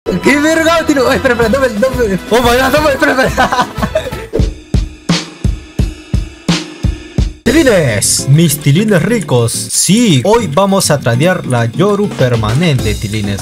¿Qué verga? Tiro. Espera, no me. Oh my god, no me. Espera. Tilines, mis tilines ricos. Sí, hoy vamos a tradear la Yoru permanente, tilines.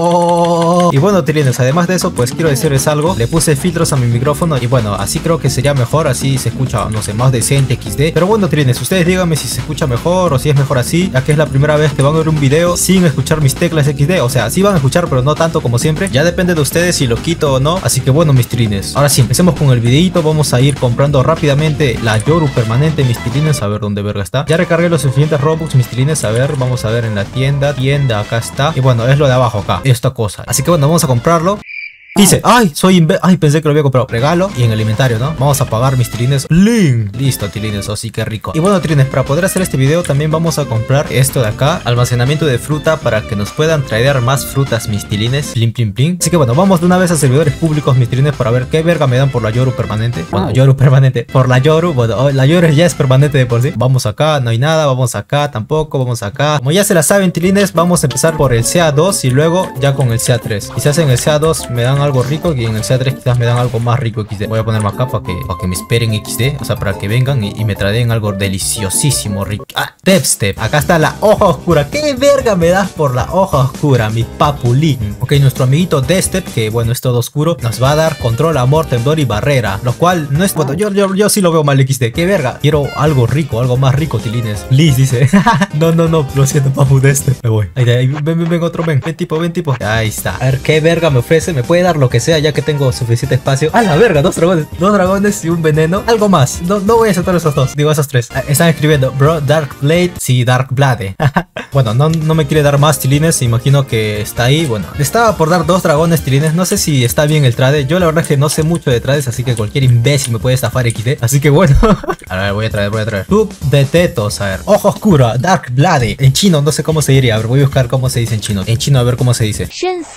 Oh. Y bueno, tilines, además de eso, pues quiero decirles algo. Le puse filtros a mi micrófono y bueno, así creo que sería mejor. Así se escucha, no sé, más decente XD. Pero bueno, tilines, ustedes díganme si se escucha mejor o si es mejor así, ya que es la primera vez que van a ver un video sin escuchar mis teclas XD. O sea, sí van a escuchar, pero no tanto como siempre. Ya depende de ustedes si lo quito o no. Así que bueno, mis tilines, ahora sí, empecemos con el videito. Vamos a ir comprando rápidamente la Yoru permanente, mis tilines. A ver dónde verga está. Ya recargué los suficientes Robux, mis tilines. A ver, vamos a ver en la tienda. Acá está. Y bueno, es lo de abajo acá, esta cosa. Así que bueno, vamos a comprarlo. Dice, ay, ay, pensé que lo había comprado. Regalo y en el inventario, ¿no? Vamos a pagar, mis tilines. ¡Link! Listo, tilines, oh sí, qué rico. Y bueno, tilines, para poder hacer este video también vamos a comprar esto de acá, almacenamiento de fruta, para que nos puedan traer más frutas, mis tilines. Plim, plim, plim. Así que bueno, vamos de una vez a servidores públicos, mis tilines, para ver qué verga me dan por la Yoru permanente. Bueno, Yoru permanente. Por la Yoru, bueno, la Yoru ya es permanente de por sí. Vamos acá, no hay nada. Vamos acá, tampoco. Vamos acá. Como ya se la saben, tilines, vamos a empezar por el CA2 y luego ya con el CA3. Quizás en el CA2 me dan algo rico y en el CA3 quizás me dan algo más rico XD. Voy a ponerme acá para que me esperen XD. O sea, para que vengan y me traen algo deliciosísimo, rico. Ah, Step. Acá está la hoja oscura. ¿Qué verga me das por la hoja oscura, mi papulín? Ok, nuestro amiguito Step, que bueno, es todo oscuro, nos va a dar control, amor, temblor y barrera. Lo cual no es... Bueno, yo sí lo veo mal XD. ¿Qué verga? Quiero algo rico, algo más rico, tilines. Liz dice. No, lo siento, papu, Step. Me voy. Ahí, ven, otro, ven. Ven, tipo. Ahí está. A ver, ¿qué verga me ofrece? Me puede dar lo que sea, ya que tengo suficiente espacio. ¡A la verga! Dos dragones y un veneno. Algo más. No voy a aceptar esos dos. Digo, esos tres. Están escribiendo, bro, Dark Blade. Sí, Dark Blade. Bueno, no me quiere dar más, tilines. Imagino que está ahí. Bueno, le estaba por dar dos dragones, tilines. No sé si está bien el trade. Yo la verdad es que no sé mucho de trades, así que cualquier imbécil me puede estafar XD. Así que bueno. A ver, voy a traer. Tub de tetos. A ver. Hoja oscura. Dark Blade. En chino, no sé cómo se diría. A ver, voy a buscar cómo se dice en chino. En chino, a ver cómo se dice.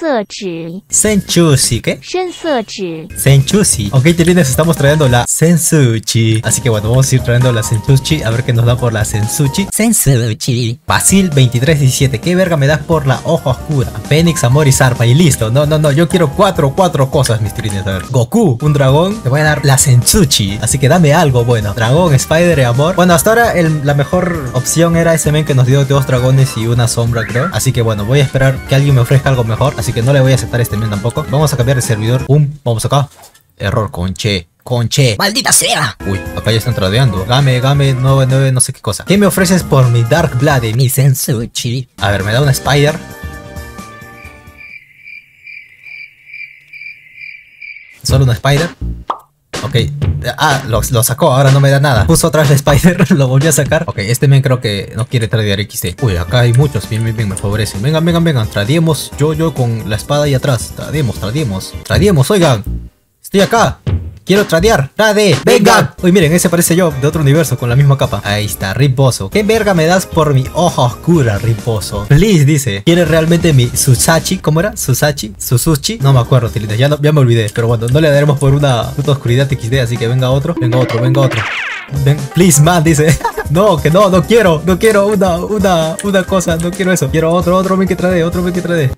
Senchushi. ¿Qué? Senchushi. Ok, tilines, estamos trayendo la Sensuchi. Así que bueno, vamos a ir trayendo la Sensuchi. A ver qué nos da por la Sensuchi. Basil 2317. ¿Qué verga me das por la hoja oscura? Fénix, amor y zarpa. Y listo. No. Yo quiero cuatro cosas, mis tilines. A ver. Goku, un dragón. Te voy a dar la Sensuchi. Así que dame algo bueno. Dragón, Spider y amor. Bueno, hasta ahora la mejor opción era ese men que nos dio dos dragones y una sombra, creo. Así que bueno, voy a esperar que alguien me ofrezca algo mejor. Así que no le voy a aceptar este men tampoco. Vamos a cambiar de servidor. Vamos acá. Error, conche. ¡Maldita sea! Uy, acá ya están tradeando. Game 99, no sé qué cosa. ¿Qué me ofreces por mi Dark Blade, mi Sensuchi? A ver, me da una Spider. Solo una Spider. Ok, lo sacó, ahora no me da nada. Puso atrás la Spider, lo volvió a sacar. Ok, este men creo que no quiere tradear XD. Uy, acá hay muchos, bien, me favorecen. Vengan, tradiemos yo con la espada ahí atrás. Tradiemos, oigan. Estoy acá. Quiero tradear. ¡Vengan! Uy, miren, ese parece yo, de otro universo, con la misma capa. Ahí está, riposo. ¿Qué verga me das por mi hoja oscura, riposo? Please, dice. ¿Quieres realmente mi Susachi? ¿Cómo era? Susuchi. No me acuerdo, tilines. Ya me olvidé. Pero bueno, no le daremos por una puta oscuridad XD, así que venga otro. Ven, please, man, dice. No quiero una cosa. No quiero eso. Quiero otro men que trade.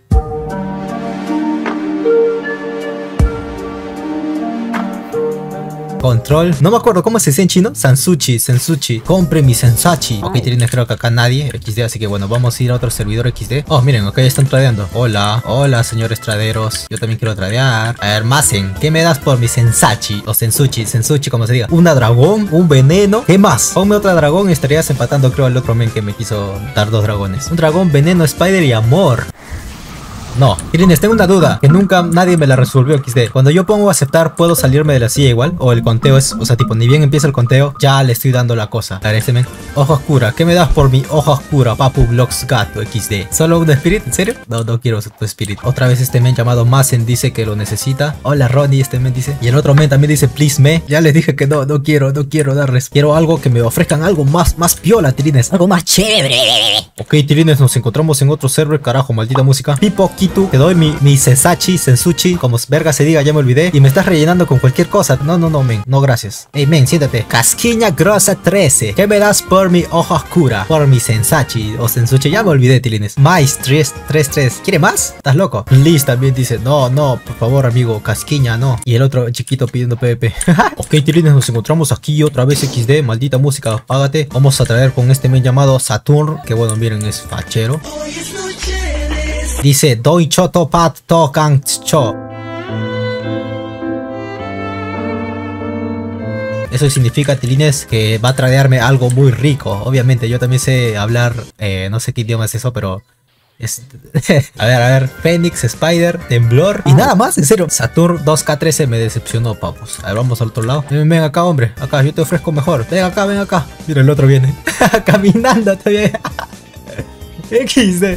Control. No me acuerdo cómo se dice en chino. Sensuchi. Compre mi Sensachi. Ok, tilines, creo que acá nadie. XD, así que bueno, vamos a ir a otro servidor XD. Oh, miren, acá ya están tradeando. Hola, señores traderos. Yo también quiero tradear. A ver, Masen, ¿qué me das por mi Sensachi? O Sensuchi, como se diga. Una dragón, un veneno. ¿Qué más? Ponme otra dragón y estarías empatando, creo, al otro men que me quiso dar dos dragones. Un dragón, veneno, Spider y amor. No, tilines, tengo una duda que nunca nadie me la resolvió XD. Cuando yo pongo aceptar, ¿puedo salirme de la silla igual? O el conteo es, o sea, tipo, ni bien empieza el conteo, ya le estoy dando la cosa. A ver, este men. Hoja oscura, ¿qué me das por mi hoja oscura? Papu Blocks Gato XD. ¿Solo un spirit? ¿En serio? No quiero tu spirit. Otra vez este men llamado Masen dice que lo necesita. Hola Ronnie, este men dice. Y el otro men también dice please me. Ya les dije que no quiero darles. Quiero algo que me ofrezcan algo más piola, tilines. Algo más chévere. Ok, tilines, nos encontramos en otro server, carajo, maldita música. Pipo chiquito, te doy mi sensuchi, como verga se diga, ya me olvidé. Y me estás rellenando con cualquier cosa. No, men, no gracias. Ey, men, siéntate. Casquiña grosa 13. ¿Qué me das por mi hoja oscura? Por mi sensachi o sensuchi, ya me olvidé, tilines. Mais 333. ¿Quiere más? ¿Estás loco? Liz también dice, no, por favor, amigo, Casquiña, no. Y el otro chiquito pidiendo PvP. Ok, tilines, nos encontramos aquí otra vez XD. Maldita música, apágate. Vamos a traer con este men llamado Saturn, que bueno, miren, es fachero. Dice, doi choto pat tokan cho. Eso significa, tilines, que va a traerme algo muy rico. Obviamente, yo también sé hablar, no sé qué idioma es eso, pero... a ver, Fénix, Spider, Temblor y nada más, en serio. Saturn 2K13 me decepcionó, papos. A ver, vamos al otro lado. Ven acá, hombre, acá, yo te ofrezco mejor. Ven acá. Mira, el otro viene caminando todavía. XD.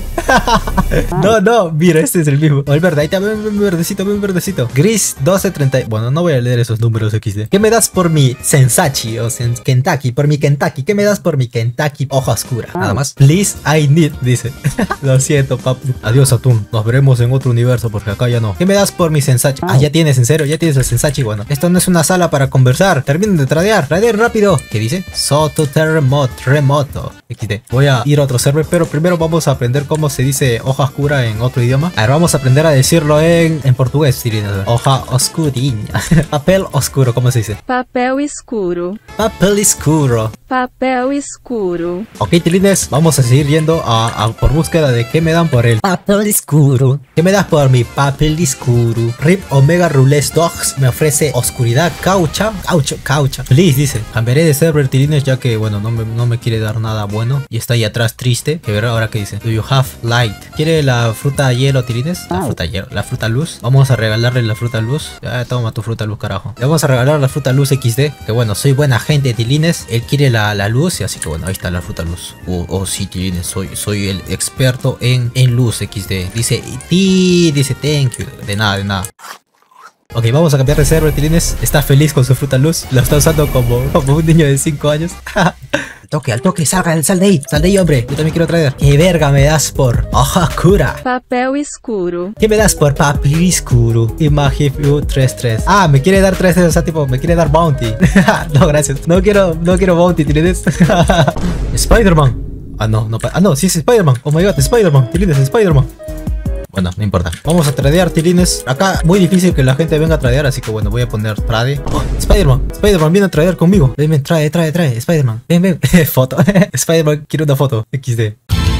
No, mira, este es el mismo. O el verde, ahí está, ven verdecito. Gris 1230. Bueno, no voy a leer esos números XD. ¿Qué me das por mi Sensachi o Kentucky? Por mi Kentucky. ¿Qué me das por mi Kentucky hoja oscura? Nada más. Please, I need, dice. Lo siento, papu. Adiós, Saturn. Nos veremos en otro universo porque acá ya no. ¿Qué me das por mi Sensachi? Ah, ya tienes, en serio, ya tienes el Sensachi. Bueno, esto no es una sala para conversar. Terminen de tradear. Tradear rápido. ¿Qué dice? Soto remoto. XD. Voy a ir a otro server, pero primero vamos a aprender cómo se dice hoja oscura en otro idioma. A ver, vamos a aprender a decirlo en portugués, Tirina. Hoja oscuriña. Papel oscuro, ¿cómo se dice? Papel escuro. Papel escuro. Papel escuro. Ok, tilines, vamos a seguir yendo por búsqueda de qué me dan por el papel escuro. ¿Qué me das por mi papel escuro? Rip Omega Rules Dogs me ofrece oscuridad caucha. Feliz, dice. Cambiaré de server, tilines, ya que, bueno, no me quiere dar nada bueno. Y está ahí atrás triste. Que ver ahora qué dice. Do you have light? ¿Quiere la fruta hielo, tilines? La fruta luz. Vamos a regalarle la fruta luz. Ya, toma tu fruta luz, carajo. Le vamos a regalar la fruta luz XD. Que bueno, soy buena gente, tilines. Él quiere la luz, y así que bueno, ahí está la fruta luz. Sí, tilines, soy el experto en luz XD. Dice thank you. De nada. Ok, vamos a cambiar de server, tilines. Está feliz con su fruta luz. La está usando como un niño de 5 años. Al toque, sal de ahí, hombre. Yo también quiero traer. ¿Qué verga me das por hoja oscura? Papel escuro. ¿Qué me das por papel oscuro? Imagine 33. Ah, me quiere dar 33, o sea, tipo, me quiere dar bounty. No, gracias. No quiero bounty, tilines. Spider-Man. No, sí es Spider-Man. Oh my god, Spider-Man. Tilines, Spider-Man. Bueno, no importa. Vamos a tradear, tilines. Acá muy difícil que la gente venga a tradear, así que bueno, voy a poner trade. Oh, Spider-Man viene a tradear conmigo. Ven, trae, Spider-Man. Ven. Foto. Spider-Man quiere una foto. XD.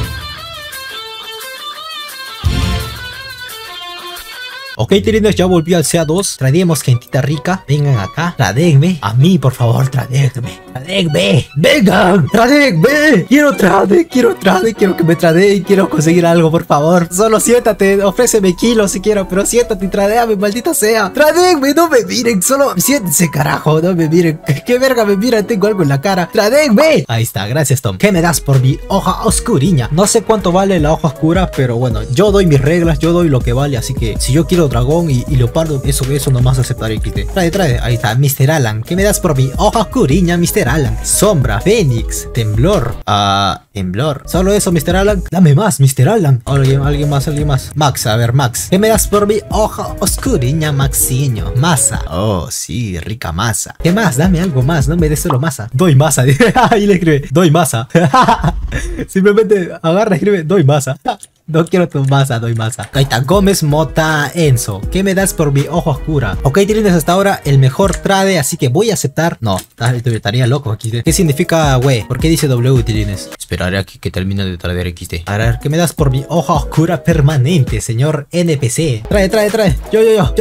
Ok, tilines, ya volví al CA2. Tradeemos gentita rica. Vengan acá. Tradeenme. A mí, por favor, tradeenme. Vengan. Tradeenme. Quiero que me tradeen. Quiero conseguir algo, por favor. Solo siéntate. Ofréceme kilos si quiero. Pero siéntate y tradeame, maldita sea. Tradeenme. No me miren. Solo siéntense, carajo. No me miren. ¿Qué verga me miran? Tengo algo en la cara. Tradeenme. Ahí está. Gracias, Tom. ¿Qué me das por mi hoja oscuriña? No sé cuánto vale la hoja oscura, pero bueno, yo doy mis reglas. Yo doy lo que vale. Así que si yo quiero dragón y leopardo, eso nomás aceptaré. Trae, ahí está, Mr. Alan. ¿Qué me das por mi hoja oscuriña, Mr. Alan? Sombra, Fénix, Temblor. Temblor. Solo eso, Mr. Alan. Dame más, Mr. Alan. Alguien más. Max, a ver, Max. ¿Qué me das por mi hoja oscuriña, Maxiño? Masa. Oh, sí, rica masa. ¿Qué más? Dame algo más, no me des solo masa. Doy masa. Ahí le escribe, doy masa. Simplemente agarra y escribe, doy masa. No quiero tu masa, doy masa. Ahí está, Gómez Mota Enzo. ¿Qué me das por mi hoja oscura? Ok, tilines, hasta ahora el mejor trade, así que voy a aceptar. No, estaría loco aquí. ¿Qué significa güey? ¿Por qué dice W, tilines? Esperaré aquí que termine de tradear XD. A ver, ¿qué me das por mi hoja oscura permanente, señor NPC? Trae. Yo.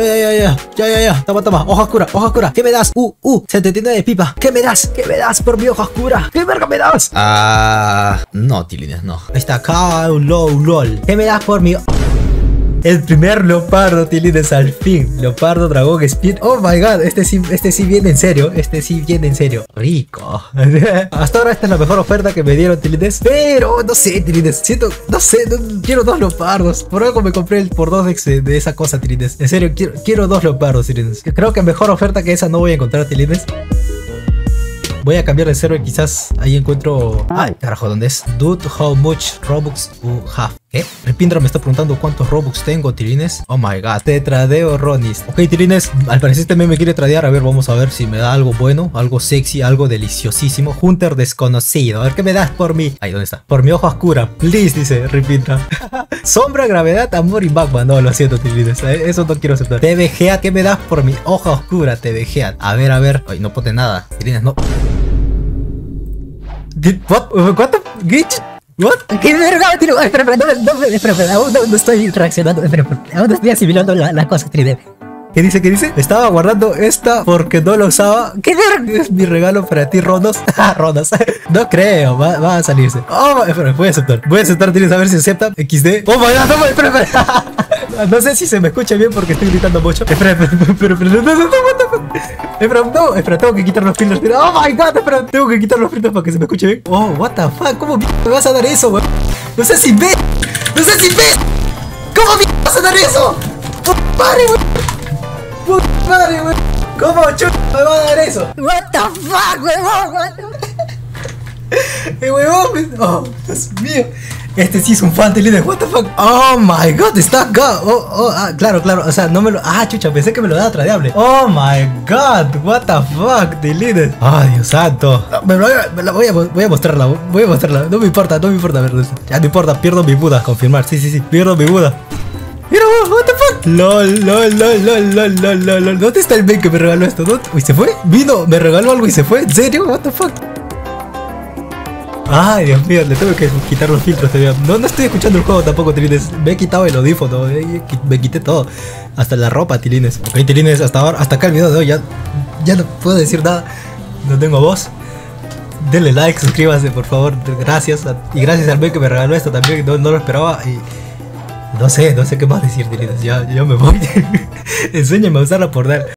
Toma. Hoja oscura. ¿Qué me das? 79 pipa. ¿Qué me das por mi hoja oscura? ¿Qué verga me das? No, tilines, no. Ahí está, LOL. ¿Qué me das por mi... El primer leopardo, tilines, al fin. Leopardo, dragón, speed. Oh my god, este sí viene en serio. Rico. Hasta ahora esta es la mejor oferta que me dieron, tilines. Pero, no sé, tilines. Quiero 2 leopardos. Por algo me compré el por 2 de esa cosa, tilines. En serio, quiero 2 leopardos, tilines. Creo que mejor oferta que esa no voy a encontrar, tilines. Voy a cambiar de server, quizás ahí encuentro... Ay, carajo, ¿dónde es? Dude, how much Robux you have? ¿Qué? Repindra me está preguntando cuántos Robux tengo, Tilines. Oh my god, te tradeo, Ronis. Ok, Tilines, al parecer también me quiere tradear. A ver, vamos a ver si me da algo bueno, algo sexy, algo deliciosísimo. Hunter desconocido. A ver, ¿qué me das por mí? Ahí, ¿dónde está? Por mi hoja oscura, please, dice Repindra. Sombra, gravedad, amor y magma. No, lo siento, Tilines. Eso no quiero aceptar. TVGA, ¿qué me das por mi hoja oscura, TVGA? A ver, a ver. Ay, no pone nada. Tilines, no. What? ¿Cuánto? ¿Glitch? ¿What? ¿Qué verga? Espera, aún no estoy reaccionando. Aún no estoy asimilando las cosas, Trinidad. ¿Qué dice? ¿Qué dice? Estaba guardando esta porque no lo usaba. ¿Qué verga? Es mi regalo para ti, Ronos. Ronos. No creo, va a salirse. Oh, espera, voy a aceptar, tienes a ver si acepta. XD. Oh my god, no, espera. No sé si se me escucha bien porque estoy gritando mucho. Espera, espera, tengo que quitar los filtros. Oh my god, espera, tengo que quitar los filtros para que se me escuche bien. Oh, what the fuck, ¿cómo me vas a dar eso, weón? No sé si ves. ¿Cómo me vas a dar eso? ¡Pare, weón! ¡Madre, weón! ¿Cómo chulo me va a dar eso? What the fuck, huevón. Huevón, oh, Dios mío. Este sí es un fan de líder. What the fuck? Oh my god, está acá. Claro. O sea, no me lo. Ah, chucha, pensé que me lo daba tradeable. Oh my god, what the fuck, de líder. Ay, Dios santo. Voy a mostrarla. No me importa, ver. Ya no importa, pierdo mi Buda. Confirmar, sí, pierdo mi Buda. Mira, what the fuck. LOL. ¿Dónde está el men que me regaló esto? Uy, ¿se fue? Vino, me regaló algo y se fue. ¿En serio? What the fuck. Ay, Dios mío, le tengo que quitar los filtros todavía. No estoy escuchando el juego tampoco, Tilines. Me he quitado el audífono, me quité todo. Hasta la ropa, Tilines. Ok, Tilines, hasta acá el video de hoy. Ya no puedo decir nada. No tengo voz. Denle like, suscríbanse, por favor. Gracias. Y gracias al men que me regaló esto también. No lo esperaba. Y no sé qué más decir, Tilines. Ya me voy. Enséñame a usarla por dar.